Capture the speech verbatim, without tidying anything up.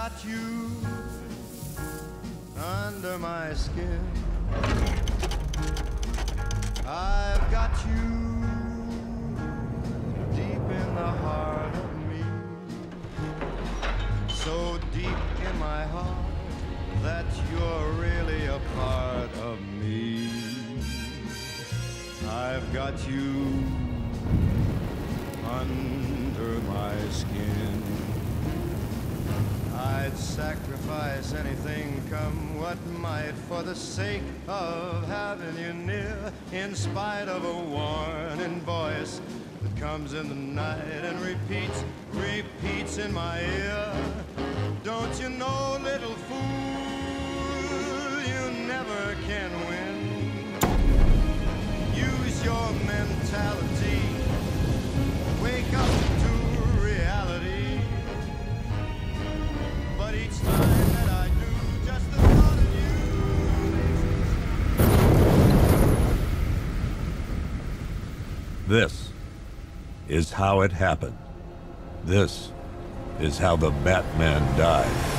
got you under my skin. I've got you deep in the heart of me, so deep in my heart that you're really a part of me. I've got you under my skin. I'd sacrifice anything, come what might, for the sake of having you near, in spite of a warning voice that comes in the night and repeats, repeats in my ear. Don't you know, little fool, you never can win. Use your mentality, wake up to reality. But each time that I do, just the thought of you. This is how it happened. This is how the Batman died.